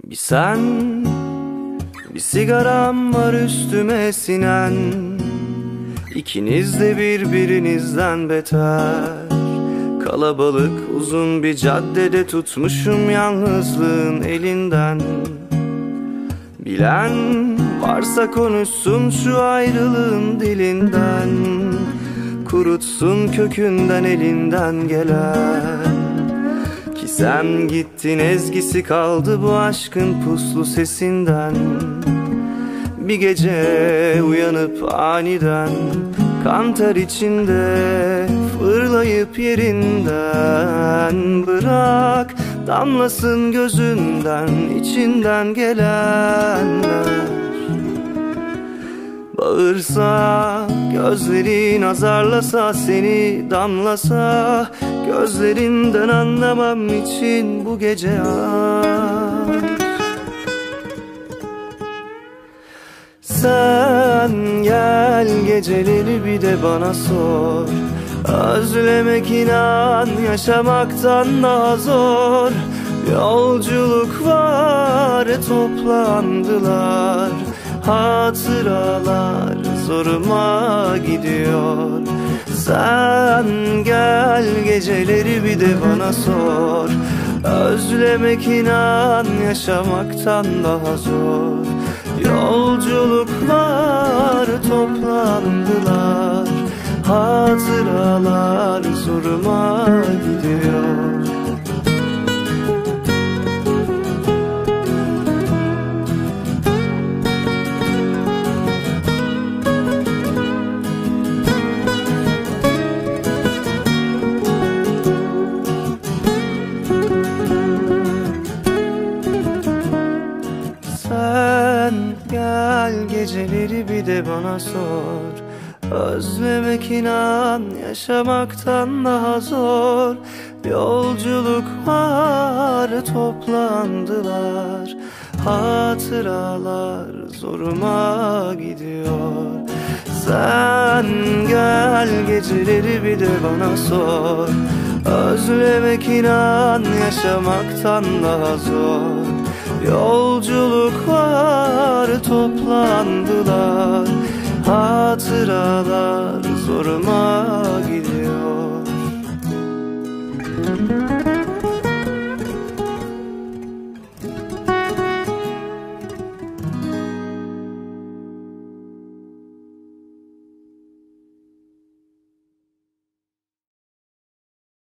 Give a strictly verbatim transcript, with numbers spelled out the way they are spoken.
Bir sen, bir sigaram var üstüme sinen. İkiniz de birbirinizden beter. Kalabalık uzun bir caddede tutmuşum yalnızlığın elinden. Bilen varsa konuşsun şu ayrılığın dilinden. Kurutsun kökünden elinden gelen. Ki sen gittin ezgisi kaldı bu aşkın puslu sesinden. Bir gece uyanıp aniden kan ter içinde fırlayıp yerinden. Bırak damlasın gözünden içinden gelenler. Bağırsa gözlerin, azarlasa seni, damlasa gözlerinden anlamam için bu gece aç. Sen gel geceleri bir de bana sor. Özlemek inan yaşamaktan daha zor. Yolculuk var toplandılar. Hatıralar zoruma gidiyor. Sen gel geceleri bir de bana sor. Özlemek inan yaşamaktan daha zor. Yolculuklar toplandılar. Hatıralar zoruma gidiyor. Sen gel geceleri bir de bana sor. Özlemek inan yaşamaktan daha zor. Yolculuk var toplandılar. Hatıralar zoruma gidiyor. Sen gel geceleri bir de bana sor. Özlemek inan yaşamaktan daha zor. Yolculuk var toplandılar. Hatıralar zoruma gidiyor.